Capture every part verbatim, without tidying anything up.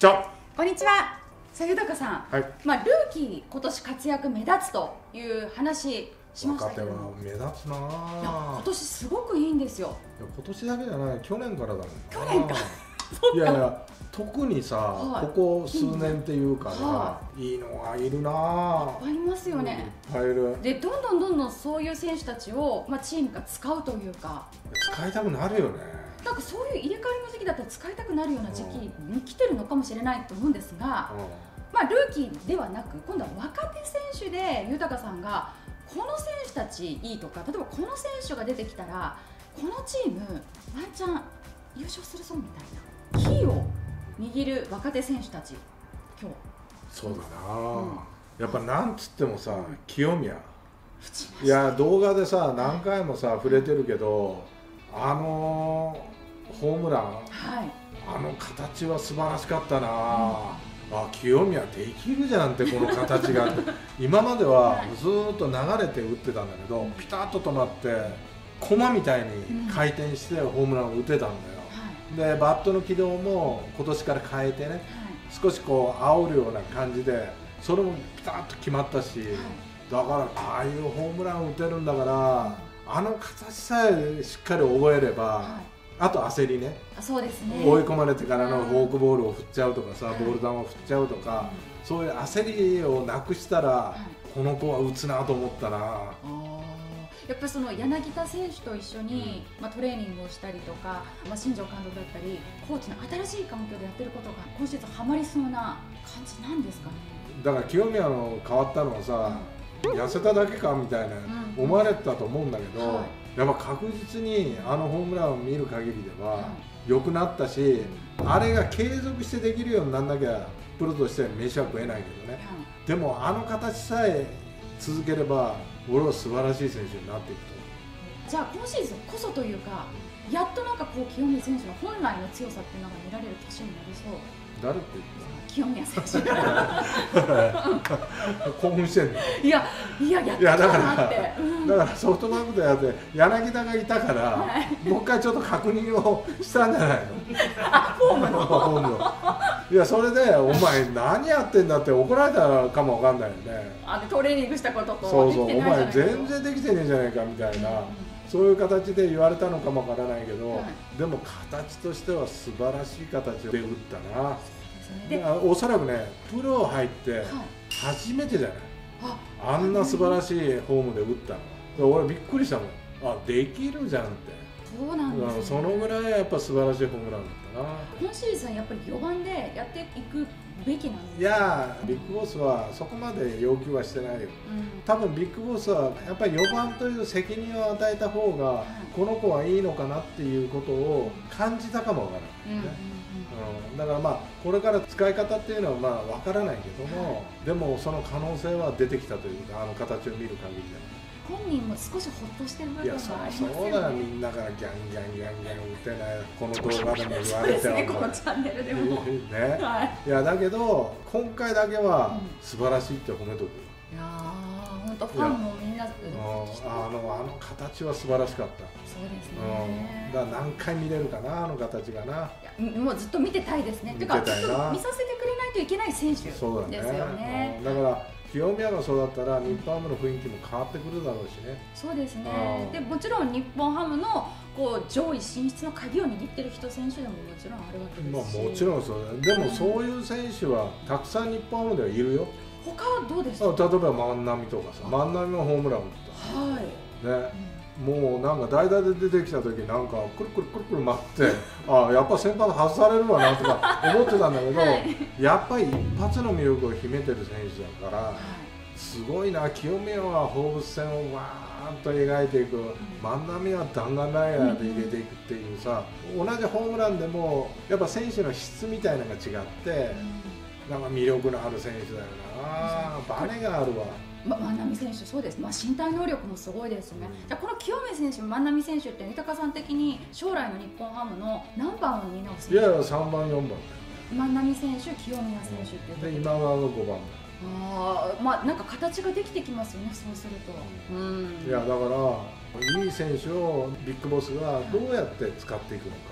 ちは。 こんにちは。さあ豊さん、 はい、 まあルーキー今年活躍目立つという話しましたけど、 若手は目立つなぁ。 いや今年すごくいいんですよ。 いや今年だけじゃない、去年からだもんな。 去年かいやいや、特にさ、 はい、 ここ数年っていうかさ、はい、いいのがいるなぁ。 いっぱいいますよね。 いっぱいいる。でどんどんどんどんそういう選手たちを、まあ、チームが使うというか、 使いたくなるよね。 なんかそういう入れ替わりの時期だったら使いたくなるような時期に来てるのかもしれないと思うんですが、うん、まあルーキーではなく今度は若手選手で豊さんがこの選手たちいいとか、例えばこの選手が出てきたらこのチームワンチャン優勝するぞみたいなキーを握る若手選手たち、今日そうだな、うん、やっぱなんつってもさ、清宮、 いや動画でさ何回もさ触れてるけど、あのホームラン、はい、あの形は素晴らしかったな、うん、あ清宮できるじゃんってこの形が今まではずっと流れて打ってたんだけど、ピタッと止まって駒みたいに回転してホームランを打てたんだよ、うん、でバットの軌道も今年から変えてね、はい、少しこう煽るような感じでそれもピタッと決まったし、はい、だからああいうホームランを打てるんだから、あの形さえしっかり覚えれば、はい、あと焦りね、 そうですね、 追い込まれてからのフォークボールを振っちゃうとかさ、ボール球を振っちゃうとか、うん、そういう焦りをなくしたら、はい、この子は打つなと思ったな。 やっぱりその柳田選手と一緒に、うん、まあ、トレーニングをしたりとか、まあ、新庄監督だったりコーチの新しい環境でやってることが今シーズンハマりそうな感じなんですかね。 だから清宮の変わったのはさ、うん、痩せただけかみたいな、うん、思われてたと思うんだけど、はい、やっぱ確実にあのホームランを見る限りでは良くなったし、あれが継続してできるようになんなきゃプロとして飯は食えないけどね、うん、でもあの形さえ続ければ俺は素晴らしい選手になっていくと。 じゃあ今シーズンこそというか、やっとなんかこう清宮選手の本来の強さっていうのが見られる年になりそう。 誰って言ってた？ 清宮選手興奮してんの？ いやいややったなって。 だからソフトバンクでやって柳田がいたから、はい、もう一回ちょっと確認をしたんじゃないの？ あ、フォームのフォームのいやそれでお前何やってんだって怒られたかもわかんないよね。 あでトレーニングしたこととそうそう、お前全然できてねえじゃないかみたいな、うん、そういう形で言われたのかもわからないけど、はい、でも形としては素晴らしい形で打ったな。でおそらくね、プロ入って初めてじゃない、はい、あんな素晴らしいフォームで打ったの。俺びっくりしたもん。あ、できるじゃんって。 そうなんですね。 そのぐらいやっぱ素晴らしいホームランだったな。 今シーズンやっぱりよばんでやっていくべきなんですか？ いやビッグボスはそこまで要求はしてないよ、うん、多分ビッグボスはやっぱりよばんという責任を与えた方が、はい、この子はいいのかなっていうことを感じたかもわからないね、うん、だからまあこれから使い方っていうのはまあわからないけども、はい、でもその可能性は出てきたというか、あの形を見る限りでは本人も少しほっとしてる部分がありますよね。 そうだよ、みんなからギャンギャンギャンギャン打てないこの動画でも言われてそうですね、このチャンネルでもね、はい、いやだけど今回だけは素晴らしいって褒めとく、うん、いやー本当ファンもみんなあのあの形は素晴らしかった。 そうですね、 うん、だから何回見れるかな、あの形がな。 いやもうずっと見てたいですね。 見てたいな。 てかずっと見させてくれないといけない選手ですよね。 そうだね、うん、だから清宮がそうだったら日本ハムの雰囲気も変わってくるだろうしね。 そうですね。でもちろん日本ハムのこう上位進出の鍵を握ってる人選手でももちろんあるわけですし、 まあ、もちろんそうだ。でもそういう選手はたくさん日本ハムではいるよ。 他はどうですか？ 例えば万波とかさ、万波もホームラン打った。はい。ね。うん、もうなんか代打で出てきた時なんかくるくるくるくる回ってああやっぱ先発外されるわなとか思ってたんだけど、はい、やっぱり一発の魅力を秘めてる選手だから、はい、すごいな。清宮は放物線をわーっと描いていく、うん、万波は弾丸ライナーで入れていくっていうさ、うん、同じホームランでもやっぱ選手の質みたいなのが違って、うん、なんか魅力のある選手だよな。バネがあるわ。 ま、万波選手、そうです、まあ、身体能力もすごいですね、うん、じゃあこの清宮選手、万波選手って豊さん的に将来の日本ハムの何番を担う選手？ いやいやさんばんよんばん万波選手、清宮選手っていうと、 で今川がごばんだ。 あまあなんか形ができてきますよね、そうすると、うん、 いやだからいい選手をビッグボスがどうやって使っていくのかっていう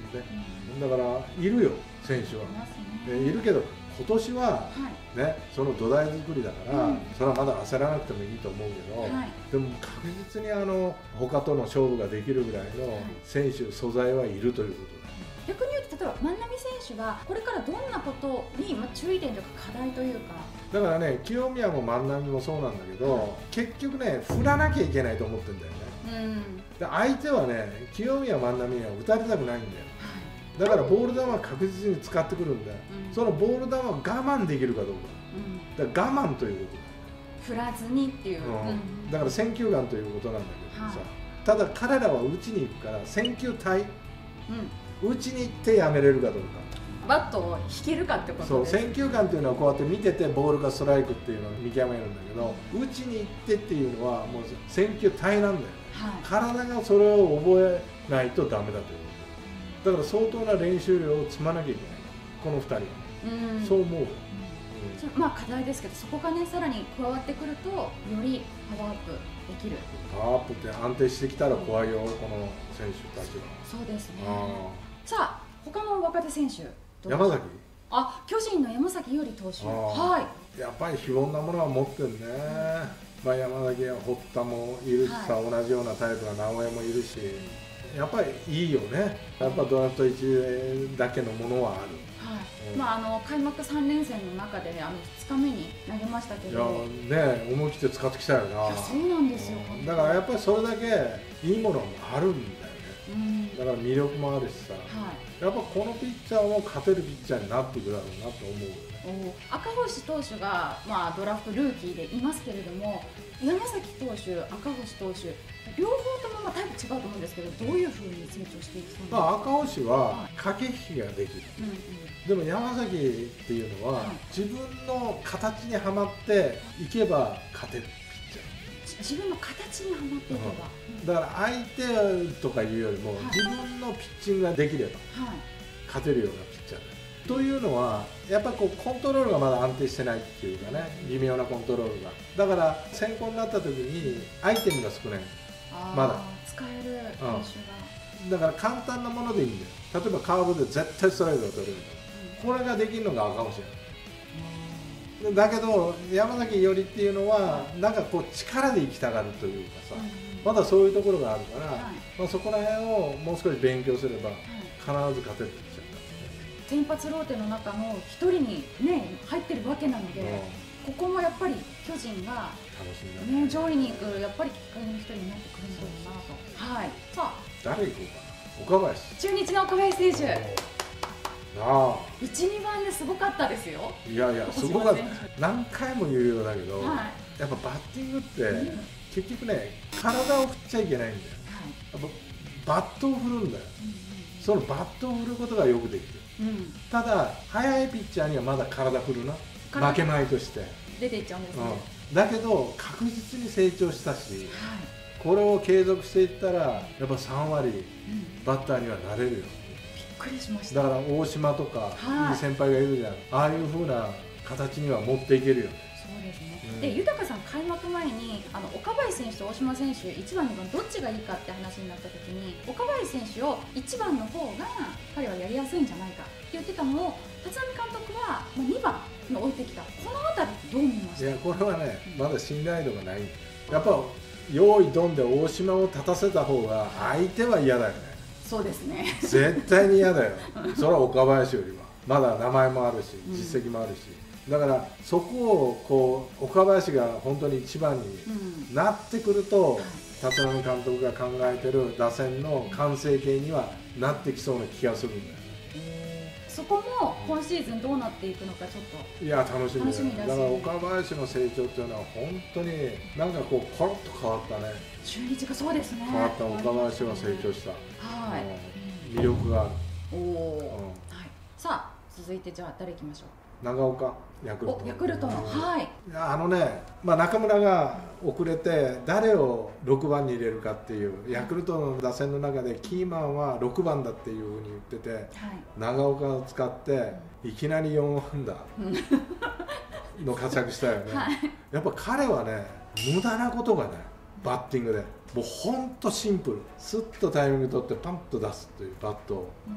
ね、うん、だからいるよ選手は、ね、いるけど今年は、はいね、その土台作りだから、うん、それはまだ焦らなくてもいいと思うけど、はい、でも確実にあの他との勝負ができるぐらいの選手、はい、素材はいるということだ。 逆に言うと例えば万波選手がこれからどんなことに、まあ、注意点というか課題というか。 だからね清宮も万波もそうなんだけど、はい、結局ね振らなきゃいけないと思ってるんだよね、うん、で相手はね清宮万波には打たれたくないんだよ、だからボール球は確実に使ってくるんだよ、うん、そのボール球を我慢できるかどうか、うん、だから我慢ということ振らずにっていう、うん、だから選球眼ということなんだけどさ、はい、ただ彼らは打ちに行くから選球対、うん、打ちに行ってやめれるかどうか、 バットを引けるかってことです。 そう選球眼っていうのはこうやって見ててボールがストライクっていうのを見極めるんだけど、打ちに行ってっていうのはもう選球対なんだよね、はい、体がそれを覚えないとダメだということだから相当な練習量を積まなきゃいけないこのふたりは、うん、そう思う、うんまあ課題ですけどそこがねさらに加わってくるとよりパワーアップできる。 パワーアップって安定してきたら怖いよ、うん、この選手たちは。 そうですね。さあ他の若手選手山崎、 あ巨人の山崎伊織投手、はい、やっぱり非凡なものは持ってるね、うんまあ、山崎や堀田もいるしさ、はい、同じようなタイプが直江もいるし、やっぱりいいよね、やっぱドラフトいちだけのものはある。 はいうんまあ、あの開幕さん連戦の中で、ね、あのふつかめに投げましたけど、 いやね思い切って使ってきたよな。いやそうなんですよ、 うん、だからやっぱりそれだけいいものもあるんだよね、うん、だから魅力もあるしさ、はい、やっぱこのピッチャーも勝てるピッチャーになっていくだろうなと思うよね。 赤星投手が、まあ、ドラフトルーキーでいますけれども、山崎投手、赤星投手両方ともまあタイプ違うと思うんですけど、どういうふうに成長していきそうですか。 まあ、赤星は駆け引きができる、うんうん、でも山崎っていうのは、はい、自分の形にはまっていけば勝てるピッチャー。 自分の形にはまっていけば、 うん、だから相手とかいうよりも、はい、自分のピッチングができれば、はい、勝てるようなピッチャーだ。というのはやっぱりこうコントロールがまだ安定してないっていうかね、微妙なコントロールが。だから先行になった時にアイテムが少ない、まだ使える選手が、 うん、だから簡単なものでいいんだよ。例えばカーブで絶対ストライクが取れる、うん、これができるのが赤星や、うん、だけど山崎伊織っていうのはなんかこう力で生きたがるというかさ、うん、まだそういうところがあるから、はいまあ、そこら辺をもう少し勉強すれば必ず勝てる。 先発ローテの中の一人に、ね、入ってるわけなので、うん、ここもやっぱり巨人が、ね、上位に行くやっぱりきっかけの一人になってくるんだろうなと。はい、さあ誰行こうかな。岡林、 中日の岡林選手、 なあいち、にばんですごかったですよ。 いやいやすごかった。何回も言うようだけど、はい、やっぱバッティングって、うん、結局ね体を振っちゃいけないんだよ、はい、やっぱバットを振るんだよ、うんうん、そのバットを振ることがよくできる。うん、ただ速いピッチャーにはまだ体振るな、負けまいとして出ていっちゃうんですね、 うん、だけど確実に成長したし、はい、これを継続していったらやっぱさんわり、うん、バッターにはなれるよ。びっくりしました。 だから大島とか、はい、いい先輩がいるじゃん、ああいう風な形には持っていけるよね。 そうですね、うん、で豊さん開幕前にあの岡林選手と大島選手いちばんにばんどっちがいいかって話になった時に岡林選手をいちばんの方が彼はやりやすいんじゃないかって言ってたのを立浪監督はにばんに置いてきた。この辺りどう見ました？ いやこれはねまだ信頼度がない。やっぱ用意ドンで大島を立たせた方が相手は嫌だよね。 そうですね絶対に嫌だよそれは岡林よりはまだ名前もあるし実績もあるし、うん、だからそこをこう岡林が本当に一番になってくると、うん、立浪監督が考えてる打線の完成形にはなってきそうな気がするんだよ。 そこも今シーズンどうなっていくのかちょっといや楽しみだよ。だから岡林の成長っていうのは本当になんかこうコロッと変わったね。 中日がそうですね。 変わった岡林は成長した。はい。うん、魅力がある。おお、うん。はい。 さあ続いてじゃあ誰いきましょう。 長岡ヤクルト。 ヤクルトの、はい。 あのね、まあ中村が遅れて誰をろくばんに入れるかっていうヤクルトの打線の中でキーマンはろくばんだっていうふうに言ってて、はい、長岡を使っていきなりよんあんだの活躍したよね。はい、やっぱ彼はね無駄なことがねバッティングでもうほんとシンプル、スッとタイミング取ってパンと出すというバットを。うん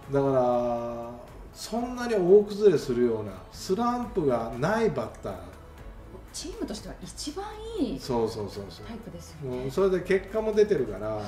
だからそんなに大崩れするようなスランプがないバッター、 チームとしては一番いいそうそうそうそうタイプですよね。 うん、それで結果も出てるから、 はい、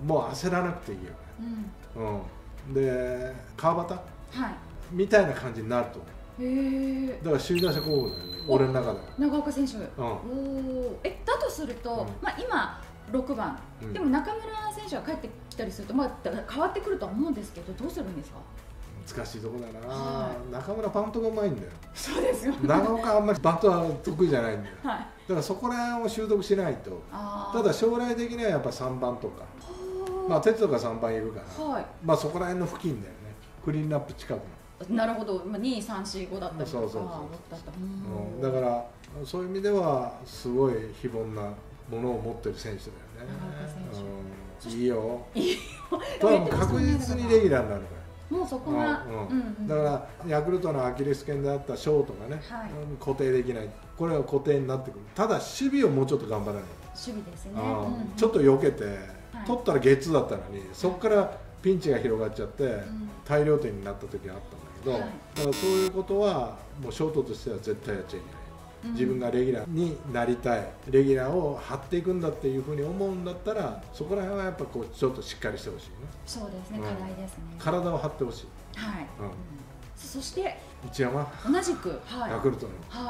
もう焦らなくていいよね、うんうん、で川端、 はい、 みたいな感じになると思う。 へえ。 だから首位打者候補だよね、俺の中では。 長岡選手、うん、 おえだとすると、うん、まあ、今ろくばん、うん、でも中村選手が帰ってきたりすると、まあ、変わってくるとは思うんですけど、どうするんですか？ 難しいところだな、 はい、 中村バントがうまいんだよ。 そうですよね。 長岡あんまりバントは得意じゃないんだよ、 はい、 だからそこら辺を習得しないと。ただ将来的にはやっぱさんばんとか、まあ哲人がさんばんいるから、はい、まあそこら辺の付近だよね、クリーンナップ近くの。 なるほど、に、さん、よん、ごだったりとか。そうそうそうそう、だからそういう意味ではすごい非凡なものを持ってる選手だよね。長岡選手、うん、いいよ。いいよ。ただもう確実にレギュラーになるから。 もうそこが、 うんうん、だからヤクルトのアキレス腱であったショートがね、はい、固定できない、これは固定になってくる。ただ守備をもうちょっと頑張らない。 守備ですね、 うん、ちょっと避けて、はい、取ったらゲッツーだったのに、そこからピンチが広がっちゃって、はい、大量点になった時があったんだけど、はい、だからそういうことはもうショートとしては絶対やっちゃいけない。自分がレギュラーになりたい、レギュラーを張っていくんだっていうふうに思うんだったら、そこら辺はやっぱこうちょっとしっかりしてほしいね。 そうですね、うん、課題ですね。 体を張ってほしい。 はい、うん、そして内山、 同じく、はい、 ヤクルトの、 はい、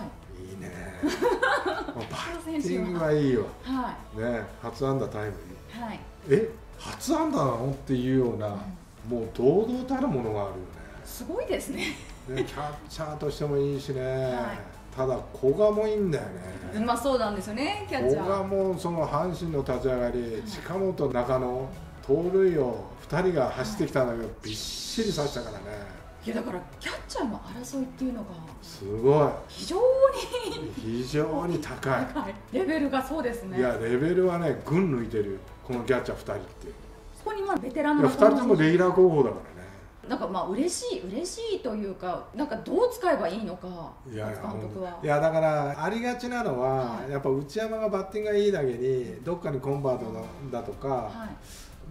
いいねバッティングはいいよ、 はい、 ね、初安打タイムリー、はい、え初安打なのっていうような、うん、もう堂々たるものがあるよね。 すごいですね。 ね、キャッチャーとしてもいいしね、はい、ただ古賀もいいんだよね。 まあそうなんですよね、キャッチャー。 古賀もその阪神の立ち上がり、近本、中野、盗塁をふたりが走ってきたんだけど、びっしり刺したからね。 いやだからキャッチャーの争いっていうのがすごい非常に非常に高いレベルが。そうですね。 いやレベルはね、群抜いてるこのキャッチャーふたりって。 ここにまあベテランのふたりともレギュラー候補だからね。 なんかまあ嬉しい嬉しいというか、なんかどう使えばいいのか、 いやいや監督は。 いやだからありがちなのは、はい、やっぱ内山がバッティングがいいだけにどっかにコンバートだとか、はい、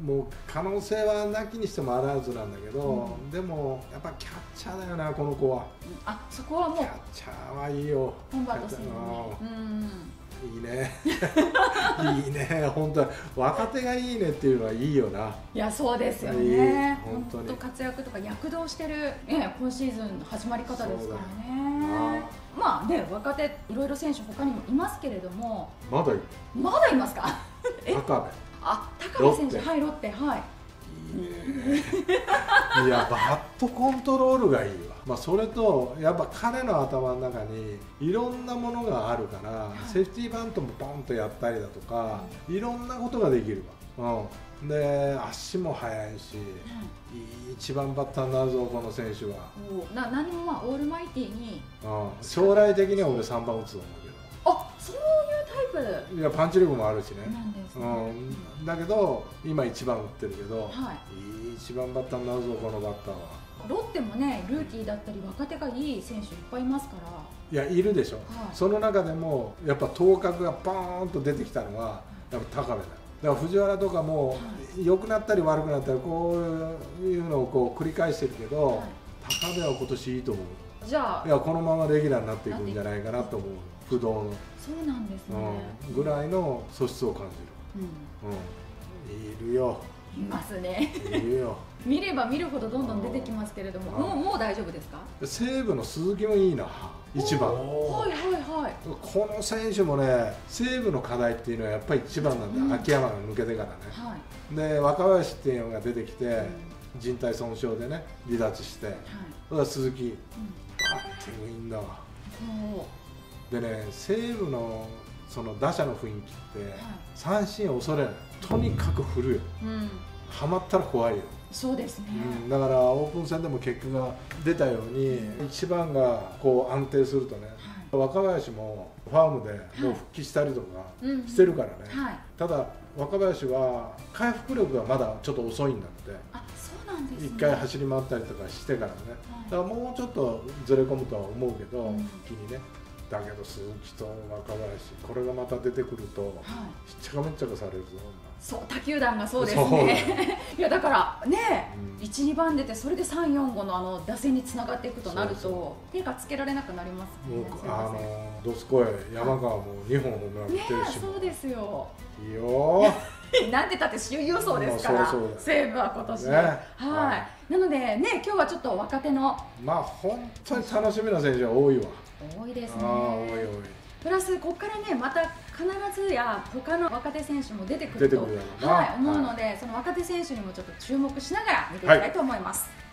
もう可能性はなきにしてもあらずなんだけど、うん、でもやっぱキャッチャーだよなこの子は。 あ、そこはもうキャッチャーはいいよ。 コンバートするのね。 いいねいいね、本当若手がいいねっていうのはいいよな。 いやそうですよね、本当に活躍とか躍動してる、ね、今シーズンの始まり方ですからね。まあね、若手いろいろ選手他にもいますけれども、 まだいまだいますか？ 高部、 あ、高部選手、はい、ロッテ、はい、 いいねいやバットコントロールがいいわ。まあそれとやっぱ彼の頭の中にいろんなものがあるから、はい、セーフティーバントもポンとやったりだとか、うん、いろんなことができるわ、うん、で足も速いし、うん、いい一番バッターになるぞこの選手は。 な何もまあオールマイティーに、 うん、将来的には俺さんばん打つと思うけど。 あ、そういうタイプ。 いやパンチ力もあるしね。 なんですね、 うん、だけど今一番打ってるけど、はい、いい一番バッターになるぞこのバッターは。 ロッテもね、ルーキーだったり若手がいい選手いっぱいいますから。 いやいるでしょ、はい、その中でもやっぱ頭角がポーンと出てきたのはやっぱ高部だ。だから藤原とかも良くなったり悪くなったりこういうのをこう繰り返してるけど、はい、高部は今年いいと思う。じゃあいやこのままレギュラーになっていくんじゃないかなと思う。不動のそうなんですね、 うん、ぐらいの素質を感じる、うんうん、いるよ。 いますね。 いるよ。 見れば見るほどどんどん出てきますけれども、もうもう大丈夫ですか？ 西武の鈴木もいいな、一番。 はいはいはい。 この選手もね、西武の課題っていうのはやっぱり一番なんだ、うん、秋山が抜けてからね。はい、で若林っていうのが出てきて、うん、靭帯損傷でね離脱して、はい、それから鈴木、うん、バッティングいいんだわ。でね、西武のその打者の雰囲気って、はい、三振を恐れない。とにかく振るよ、うん、はまったら怖いよ。 そうですね、 うん、だからオープン戦でも結果が出たように、うん、一番がこう安定するとね、はい、若林もファームでもう復帰したりとかしてるからね、はい、ただ若林は回復力がまだちょっと遅いんだって。 あ、そうなんですね。 一回走り回ったりとかしてからね、はい、だからもうちょっとずれ込むとは思うけど、うん、復帰にね。だけど鈴木と若林、これがまた出てくると、はい、しっちゃかめっちゃかされるぞ。 そう他球団がそうですねいやだからね、うん、いち、にばん出てそれでさん、よん、ごのあの打線につながっていくとなると手がつけられなくなりますもんね。あのどすこい山川もにほんホームラン打ってるし、 ね、そうですよいいよなんてたって首位予想ですから、そうそう西武は今年、ね、はい、はい、なのでね今日はちょっと若手のまあ本当に楽しみな選手が多いわ。 多いですね。 あ多い多い。 プラスここからねまた必ずや他の若手選手も出てくるとはい、思うので、はい、その若手選手にもちょっと注目しながら見ていきたいと思います。はい。